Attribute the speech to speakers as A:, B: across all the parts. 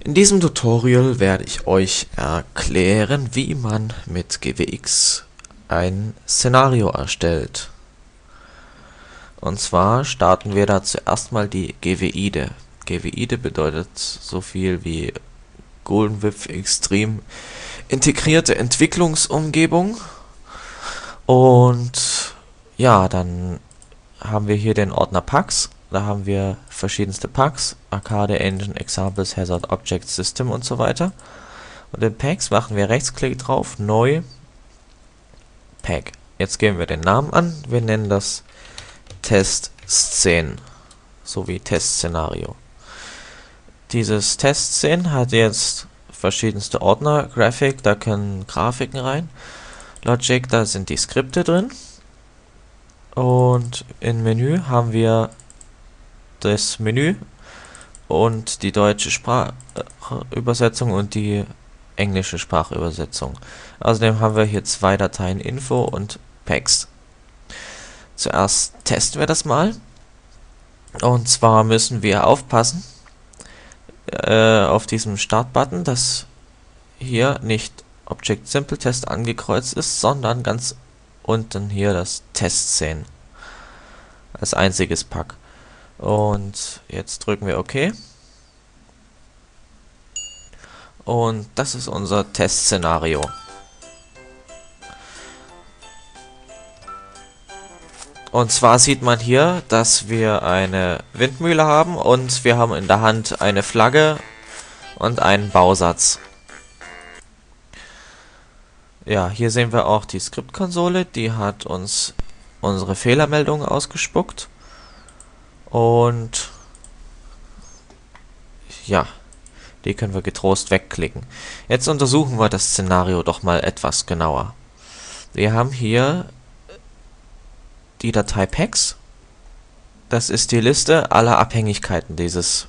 A: In diesem Tutorial werde ich euch erklären, wie man mit GWX ein Szenario erstellt. Und zwar starten wir da zuerst mal die GWIDE. GWIDE bedeutet so viel wie Golden Width Extreme integrierte Entwicklungsumgebung. Und ja, dann haben wir hier den Ordner Packs. Da haben wir verschiedenste Packs, Arcade Engine, Examples, Hazard, Object, System und so weiter. Und in Packs machen wir Rechtsklick drauf, Neu, Pack. Jetzt geben wir den Namen an, wir nennen das Testszenen, sowie Testszenario. Dieses Testszenen hat jetzt verschiedenste Ordner, Graphic, da können Grafiken rein, Logic, da sind die Skripte drin. Und im Menü haben wir das Menü und die deutsche Sprachübersetzung und die englische Sprachübersetzung. Außerdem haben wir hier zwei Dateien, Info und Packs. Zuerst testen wir das mal. Und zwar müssen wir aufpassen auf diesem Start-Button, dass hier nicht Object Simple Test angekreuzt ist, sondern ganz unten hier das Testszenen als einziges Pack. Und jetzt drücken wir OK. Und das ist unser Testszenario. Und zwar sieht man hier, dass wir eine Windmühle haben und wir haben in der Hand eine Flagge und einen Bausatz. Ja, hier sehen wir auch die Skriptkonsole, die hat uns unsere Fehlermeldung ausgespuckt. Und ja, die können wir getrost wegklicken. Jetzt untersuchen wir das Szenario doch mal etwas genauer. Wir haben hier die Datei Packs. Das ist die Liste aller Abhängigkeiten dieses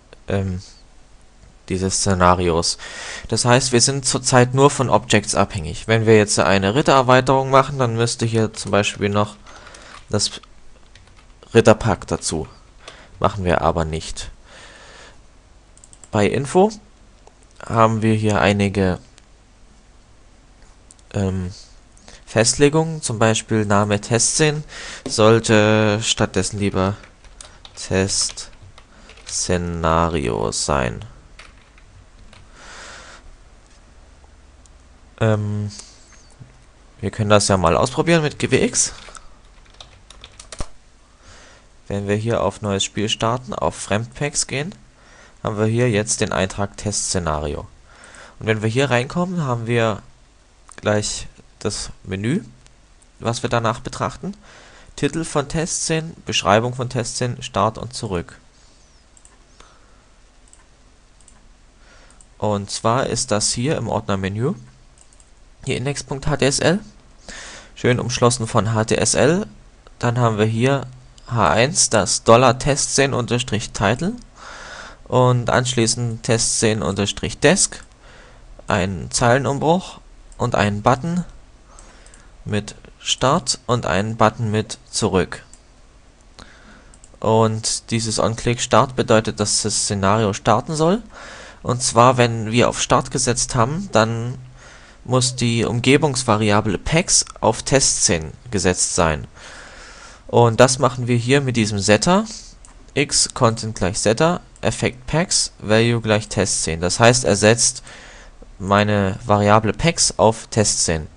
A: Szenarios. Das heißt, wir sind zurzeit nur von Objects abhängig. Wenn wir jetzt eine Rittererweiterung machen, dann müsste hier zum Beispiel noch das Ritterpack dazu. Machen wir aber nicht. Bei Info haben wir hier einige Festlegungen, zum Beispiel Name Testszen sollte stattdessen lieber Testszenario sein. Wir können das ja mal ausprobieren mit GWX. Wenn wir hier auf neues Spiel starten, auf Fremdpacks gehen, haben wir hier jetzt den Eintrag Testszenario. Und wenn wir hier reinkommen, haben wir gleich das Menü, was wir danach betrachten. Titel von Testszenen, Beschreibung von Testszenen, Start und zurück. Und zwar ist das hier im Ordner Menü, hier index.htsl, schön umschlossen von HTSL. Dann haben wir hier H1 das $Testscene_Title und anschließend Testscene_Desk, einen Zeilenumbruch und einen Button mit Start und einen Button mit Zurück. Und dieses OnClick Start bedeutet, dass das Szenario starten soll. Und zwar, wenn wir auf Start gesetzt haben, dann muss die Umgebungsvariable Packs auf Testszenen gesetzt sein. Und das machen wir hier mit diesem Setter. X Content gleich Setter, Effekt Packs, Value gleich Testszenen. Das heißt, er setzt meine Variable Packs auf Testszenen.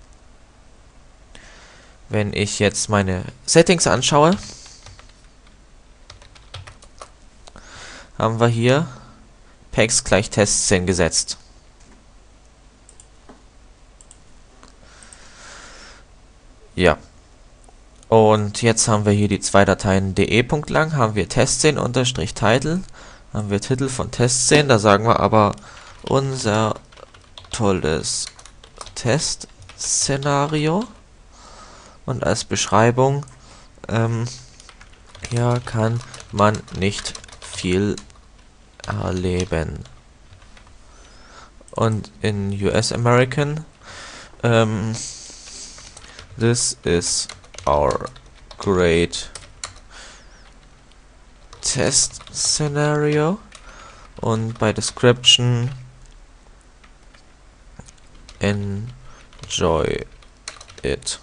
A: Wenn ich jetzt meine Settings anschaue, haben wir hier Packs gleich Testszenen gesetzt. Ja. Und jetzt haben wir hier die zwei Dateien de.lang, haben wir Testszenen_Title, haben wir Titel von Testszenen, da sagen wir aber unser tolles Testszenario und als Beschreibung, hier kann man nicht viel erleben. Und in US American, this is our great test scenario. und bei Description enjoy it.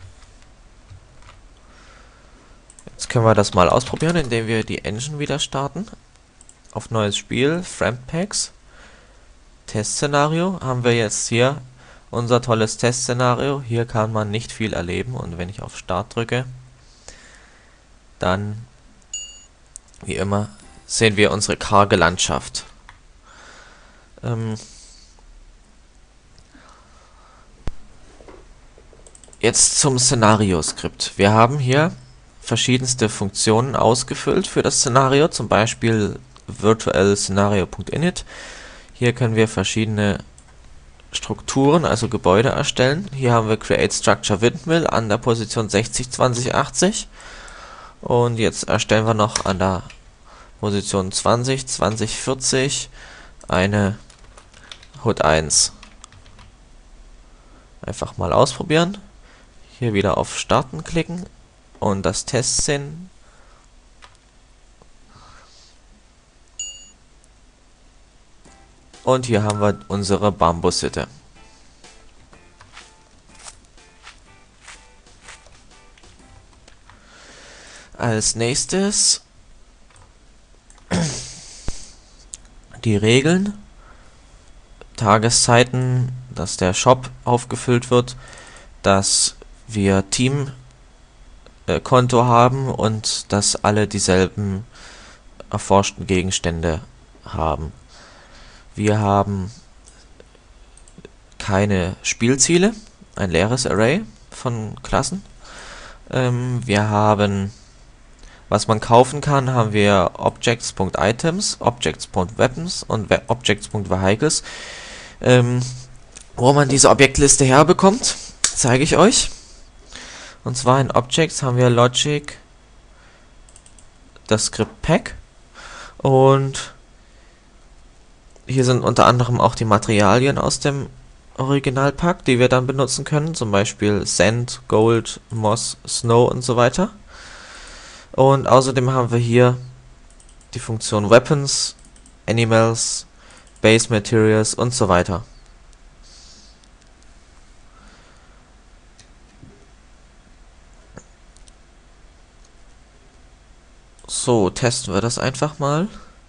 A: Jetzt können wir das mal ausprobieren, indem wir die Engine wieder starten. Auf neues Spiel, Frempacks. Testszenario haben wir jetzt hier unser tolles Testszenario. Hier kann man nicht viel erleben und wenn ich auf Start drücke, dann, wie immer, sehen wir unsere karge Landschaft. Jetzt zum Szenario-Skript. Wir haben hier verschiedenste Funktionen ausgefüllt für das Szenario, zum Beispiel virtuell scenario.init. Hier können wir verschiedene Strukturen, also Gebäude erstellen. Hier haben wir Create Structure Windmill an der Position 60 20 80 und jetzt erstellen wir noch an der Position 20 20 40 eine Hood 1. Einfach mal ausprobieren. Hier wieder auf Starten klicken und das Testszen. Und hier haben wir unsere Bambushütte. Als nächstes die Regeln. Tageszeiten, dass der Shop aufgefüllt wird, dass wir Team-Konto haben und dass alle dieselben erforschten Gegenstände haben. Wir haben keine Spielziele, ein leeres Array von Klassen. Wir haben, was man kaufen kann, haben wir Objects.items, Objects.weapons und Objects.vehicles. Wo man diese Objektliste herbekommt, zeige ich euch. Und zwar in Objects haben wir Logic, das Skript Pack und hier sind unter anderem auch die Materialien aus dem Originalpack, die wir dann benutzen können, zum Beispiel Sand, Gold, Moss, Snow und so weiter. Und außerdem haben wir hier die Funktion Weapons, Animals, Base Materials und so weiter. So, testen wir das einfach mal.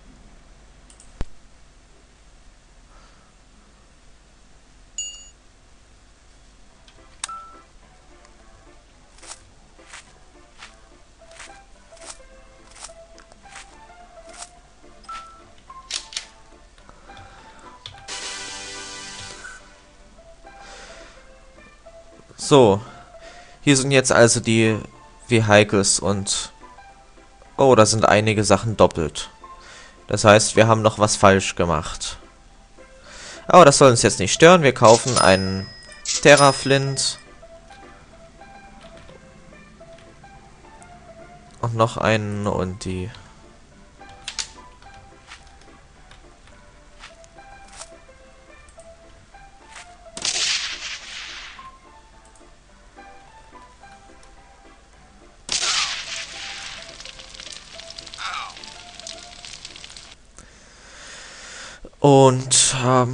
A: So, hier sind jetzt also die Vehicles und oh, da sind einige Sachen doppelt. Das heißt, wir haben noch was falsch gemacht. Aber das soll uns jetzt nicht stören. Wir kaufen einen Terraflint und noch einen und die und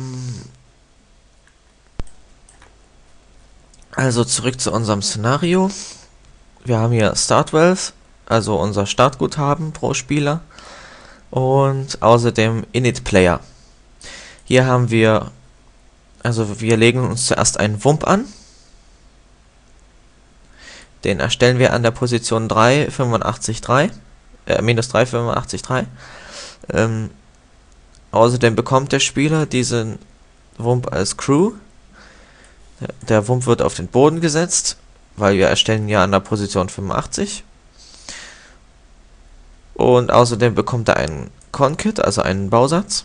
A: also zurück zu unserem Szenario. Wir haben hier Start Wealth, also unser Startguthaben pro Spieler und außerdem Init Player. Hier haben wir, also wir legen uns zuerst einen Wump an. Den erstellen wir an der Position 3 85 3, minus 3 85 3. Außerdem bekommt der Spieler diesen Wump als Crew. Der Wump wird auf den Boden gesetzt, weil wir erstellen ja an der Position 85. Und außerdem bekommt er einen Con-Kit, also einen Bausatz.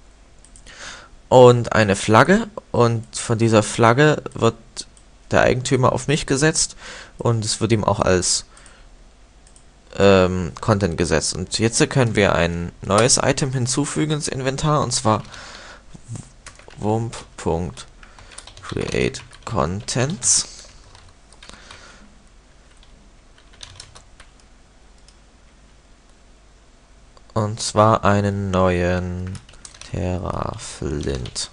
A: Und eine Flagge. Und von dieser Flagge wird der Eigentümer auf mich gesetzt. Und es wird ihm auch als Content gesetzt. Und jetzt können wir ein neues Item hinzufügen ins Inventar, und zwar wump.createContents. Und zwar einen neuen Terraflint.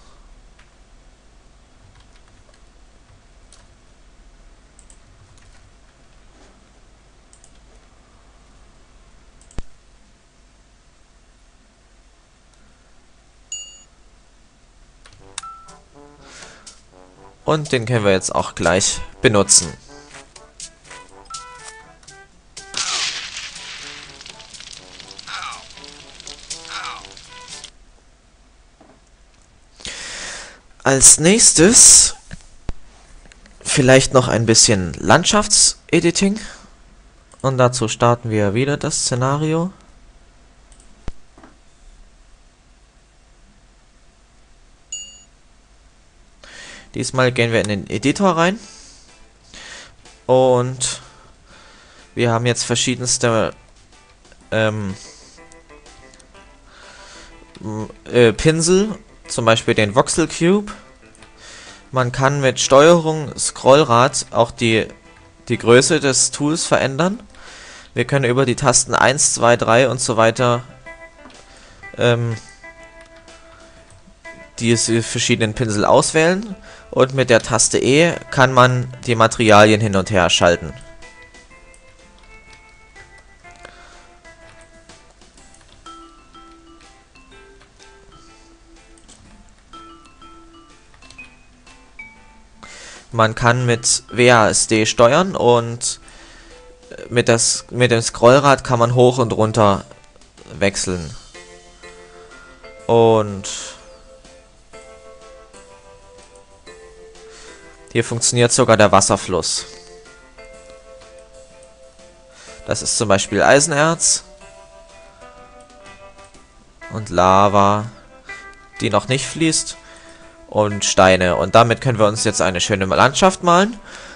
A: Und den können wir jetzt auch gleich benutzen. Als nächstes vielleicht noch ein bisschen Landschaftsediting. Und dazu starten wir wieder das Szenario. Diesmal gehen wir in den Editor rein. Und wir haben jetzt verschiedenste Pinsel, zum Beispiel den Voxel Cube. Man kann mit Steuerung Scrollrad auch die Größe des Tools verändern. Wir können über die Tasten 1, 2, 3 und so weiter diese verschiedenen Pinsel auswählen. Und mit der Taste E kann man die Materialien hin und her schalten. Man kann mit WASD steuern und mit dem Scrollrad kann man hoch und runter wechseln. Und hier funktioniert sogar der Wasserfluss. Das ist zum Beispiel Eisenerz und Lava, die noch nicht fließt, und Steine. Und damit können wir uns jetzt eine schöne Landschaft malen.